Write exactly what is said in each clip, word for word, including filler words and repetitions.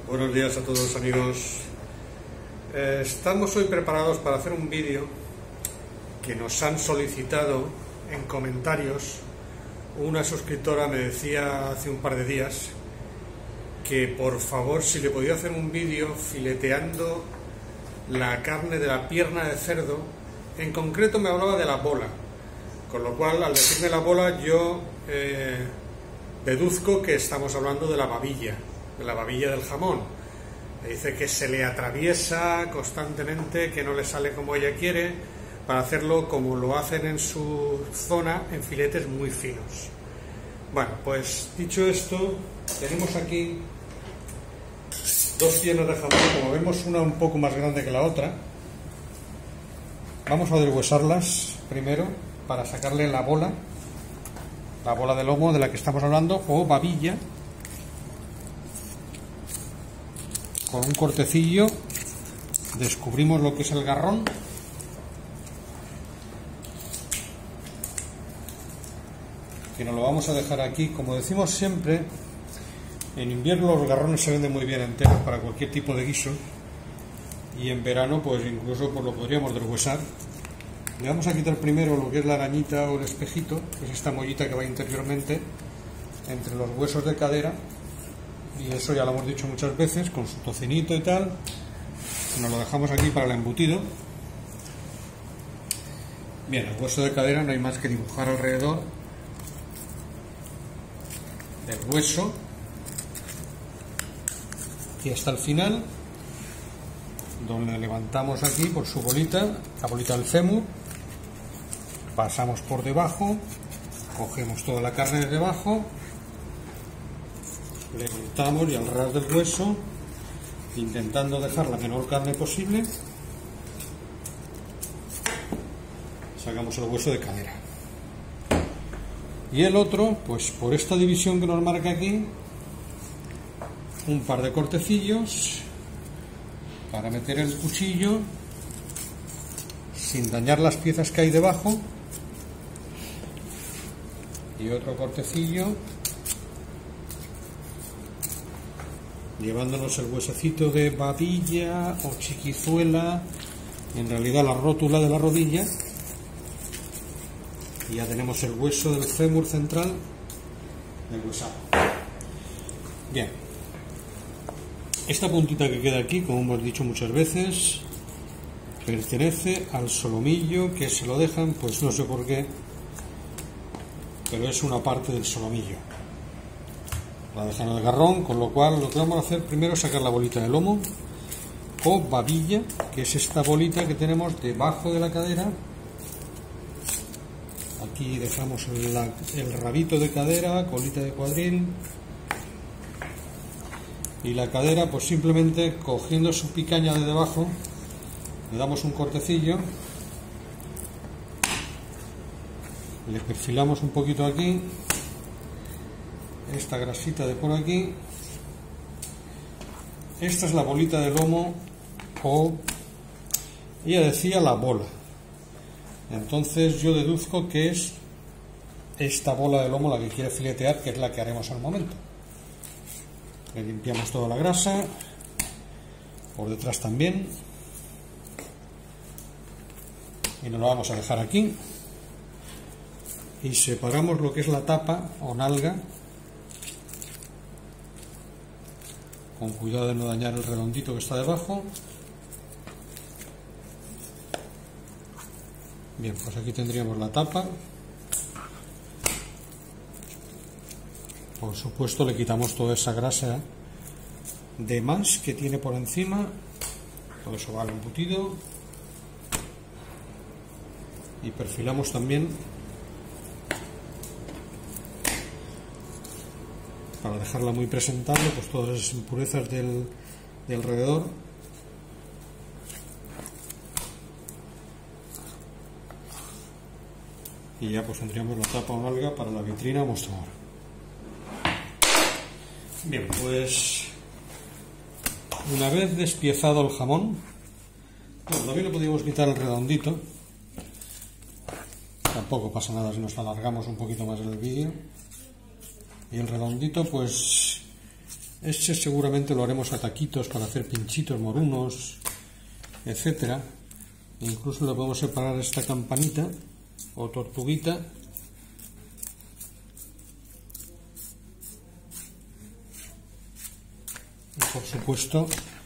Buenos días a todos, amigos. Eh, estamos hoy preparados para hacer un vídeo que nos han solicitado en comentarios. Una suscriptora me decía hace un par de días que por favor si le podía hacer un vídeo fileteando la carne de la pierna de cerdo. En concreto me hablaba de la bola, con lo cual al decirme la bola yo eh, deduzco que estamos hablando de la babilla, de la babilla del jamón. Me dice que se le atraviesa constantemente, que no le sale como ella quiere, para hacerlo como lo hacen en su zona, en filetes muy finos. Bueno, pues dicho esto, tenemos aquí dos piernas de jamón, como vemos una un poco más grande que la otra. Vamos a deshuesarlas primero para sacarle la bola, la bola de lomo de la que estamos hablando, o babilla. Con un cortecillo descubrimos lo que es el garrón. Que nos lo vamos a dejar aquí. Como decimos siempre, en invierno los garrones se venden muy bien enteros para cualquier tipo de guiso, y en verano pues incluso pues lo podríamos deshuesar. Le vamos a quitar primero lo que es la arañita o el espejito, que es esta mollita que va interiormente entre los huesos de cadera, y eso ya lo hemos dicho muchas veces, con su tocinito y tal. Nos lo dejamos aquí para el embutido. Bien, el hueso de cadera no hay más que dibujar alrededor del hueso y hasta el final, donde levantamos aquí por su bolita, la bolita del fémur, pasamos por debajo, cogemos toda la carne de debajo, levantamos y al ras del hueso, intentando dejar la menor carne posible, sacamos el hueso de cadera. Y el otro, pues por esta división que nos marca aquí, un par de cortecillos para meter el cuchillo sin dañar las piezas que hay debajo, y otro cortecillo llevándonos el huesecito de babilla o chiquizuela, en realidad la rótula de la rodilla, y ya tenemos el hueso del fémur central deshuesado. Bien, esta puntita que queda aquí, como hemos dicho muchas veces, pertenece al solomillo, que se lo dejan, pues no sé por qué, pero es una parte del solomillo. La dejan en el garrón, con lo cual lo que vamos a hacer primero es sacar la bolita de lomo o babilla, que es esta bolita que tenemos debajo de la cadera. Aquí dejamos la, el rabito de cadera, colita de cuadril, y la cadera pues simplemente cogiendo su picaña de debajo le damos un cortecillo, le perfilamos un poquito aquí esta grasita de por aquí. Esta es la bolita de lomo, o ella decía la bola, entonces yo deduzco que es esta bola de lomo la que quiere filetear, que es la que haremos al momento. Le limpiamos toda la grasa por detrás también, y nos lo vamos a dejar aquí, y separamos lo que es la tapa o nalga, con cuidado de no dañar el redondito que está debajo. Bien, pues aquí tendríamos la tapa. Por supuesto le quitamos toda esa grasa de más que tiene por encima, todo eso va al embutido, y perfilamos también para dejarla muy presentable, pues todas esas impurezas del, de alrededor. Y ya pues tendríamos la tapa o nalga para la vitrina o mostrador. Bien, pues una vez despiezado el jamón, bueno, también le podríamos quitar el redondito, tampoco pasa nada si nos alargamos un poquito más el vídeo. Y el redondito pues Este seguramente lo haremos a taquitos para hacer pinchitos morunos, etcétera. Incluso le podemos separar esta campanita o tortuguita. Y por supuesto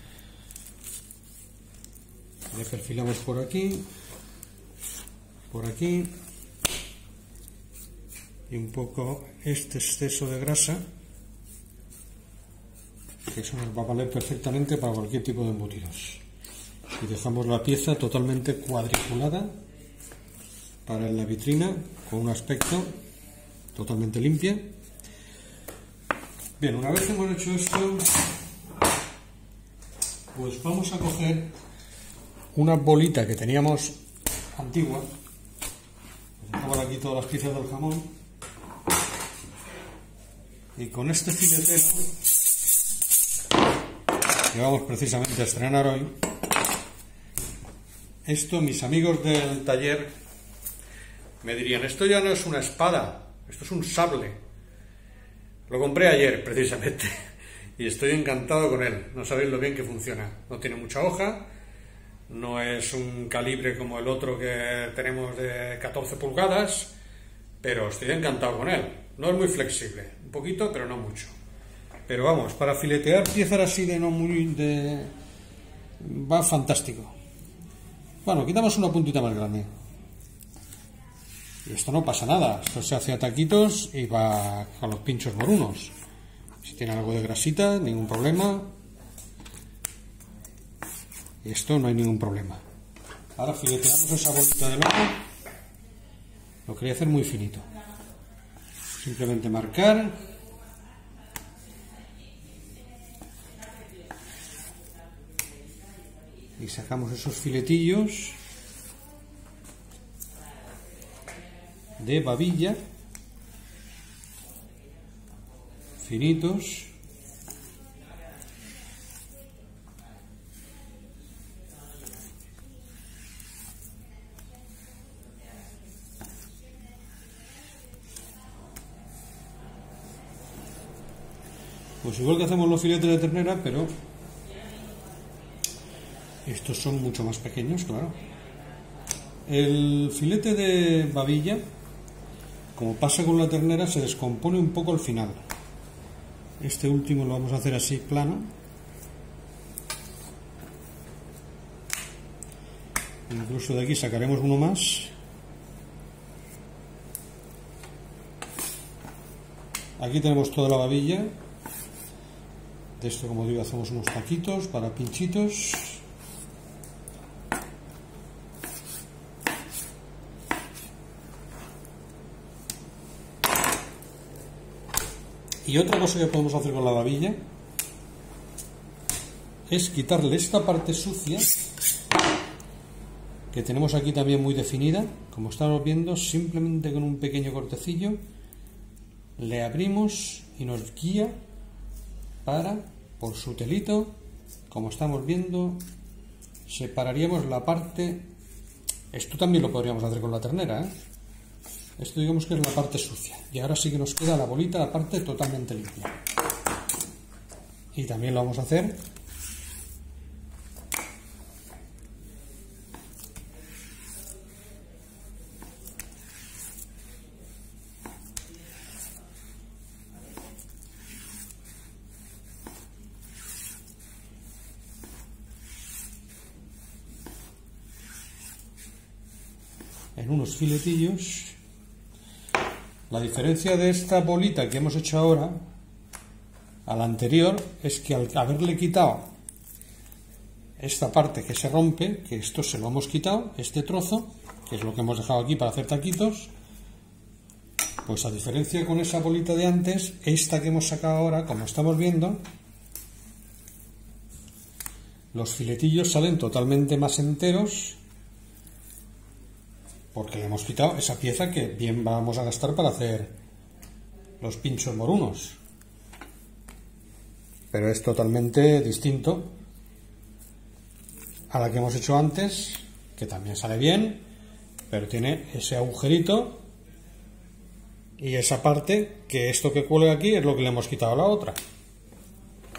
le perfilamos por aquí, por aquí, y un poco este exceso de grasa, que eso nos va a valer perfectamente para cualquier tipo de embutidos. Y dejamos la pieza totalmente cuadriculada para la vitrina, con un aspecto totalmente limpia. Bien, una vez hemos hecho esto, pues vamos a coger una bolita que teníamos antigua. Dejamos aquí todas las piezas del jamón, y con este filetero que vamos precisamente a estrenar hoy, esto mis amigos del taller me dirían: esto ya no es una espada, esto es un sable. Lo compré ayer precisamente y estoy encantado con él. No sabéis lo bien que funciona. No tiene mucha hoja, no es un calibre como el otro que tenemos de catorce pulgadas, pero estoy encantado con él. No es muy flexible, un poquito, pero no mucho. Pero vamos, para filetear piezas así de no muy... de va fantástico. Bueno, quitamos una puntita más grande. Y esto no pasa nada, esto se hace a taquitos y va con los pinchos morunos. Si tiene algo de grasita, ningún problema. Y esto no hay ningún problema. Ahora fileteamos esa bolita de lomo. Lo quería hacer muy finito. Simplemente marcar. Y sacamos esos filetillos de babilla, finitos. Pues igual que hacemos los filetes de ternera, pero estos son mucho más pequeños, claro. El filete de babilla, como pasa con la ternera, se descompone un poco al final. Este último lo vamos a hacer así plano. Incluso de aquí sacaremos uno más. Aquí tenemos toda la babilla. De esto, como digo, hacemos unos taquitos para pinchitos. Y otra cosa que podemos hacer con la babilla es quitarle esta parte sucia que tenemos aquí también muy definida. Como estamos viendo, simplemente con un pequeño cortecillo le abrimos y nos guía para, por su telito, como estamos viendo, separaríamos la parte. Esto también lo podríamos hacer con la ternera, ¿eh? Esto digamos que es la parte sucia. Y ahora sí que nos queda la bolita, la parte totalmente limpia. Y también lo vamos a hacer en unos filetillos. La diferencia de esta bolita que hemos hecho ahora a la anterior es que al haberle quitado esta parte que se rompe, que esto se lo hemos quitado, este trozo, que es lo que hemos dejado aquí para hacer taquitos, pues a diferencia con esa bolita de antes, esta que hemos sacado ahora, como estamos viendo, los filetillos salen totalmente más enteros, porque le hemos quitado esa pieza que bien vamos a gastar para hacer los pinchos morunos. Pero es totalmente distinto a la que hemos hecho antes, que también sale bien, pero tiene ese agujerito y esa parte, que esto que cuelga aquí es lo que le hemos quitado a la otra.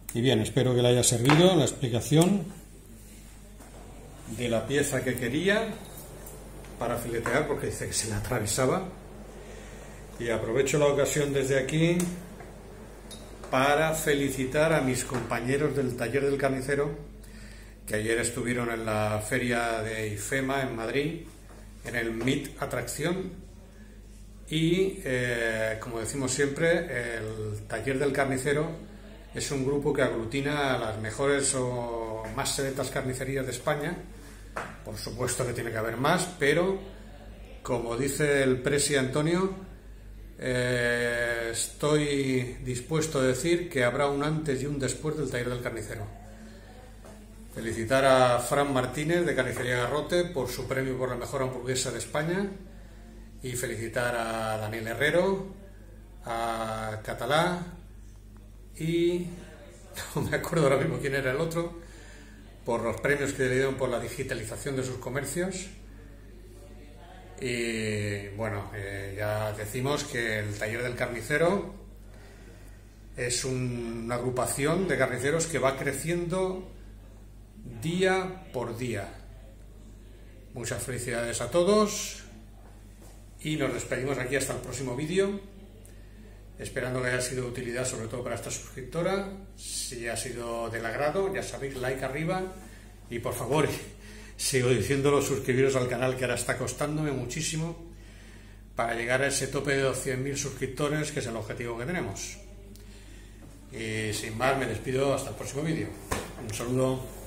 Y bien, espero que le haya servido la explicación de la pieza que quería para filetear, porque dice que se la atravesaba. Y aprovecho la ocasión desde aquí para felicitar a mis compañeros del taller del carnicero, que ayer estuvieron en la feria de IFEMA en Madrid, en el Meet Atracción. Y eh, como decimos siempre, el taller del carnicero es un grupo que aglutina a las mejores o más selectas carnicerías de España. Por supuesto que tiene que haber más, pero como dice el presi Antonio, eh, estoy dispuesto a decir que habrá un antes y un después del taller del carnicero. Felicitar a Fran Martínez de Carnicería Garrote por su premio por la mejor hamburguesa de España, y felicitar a Daniel Herrero, a Catalá y no me acuerdo ahora mismo quién era el otro, por los premios que le dieron por la digitalización de sus comercios. Y bueno, eh, ya decimos que el taller del carnicero es un, una agrupación de carniceros que va creciendo día por día. Muchas felicidades a todos y nos despedimos aquí hasta el próximo vídeo, esperando que haya sido de utilidad sobre todo para esta suscriptora. Si ha sido del agrado, ya sabéis, like arriba, y por favor, sigo diciéndolo, suscribiros al canal, que ahora está costándome muchísimo para llegar a ese tope de los cien mil suscriptores, que es el objetivo que tenemos. Y sin más, me despido hasta el próximo vídeo. Un saludo.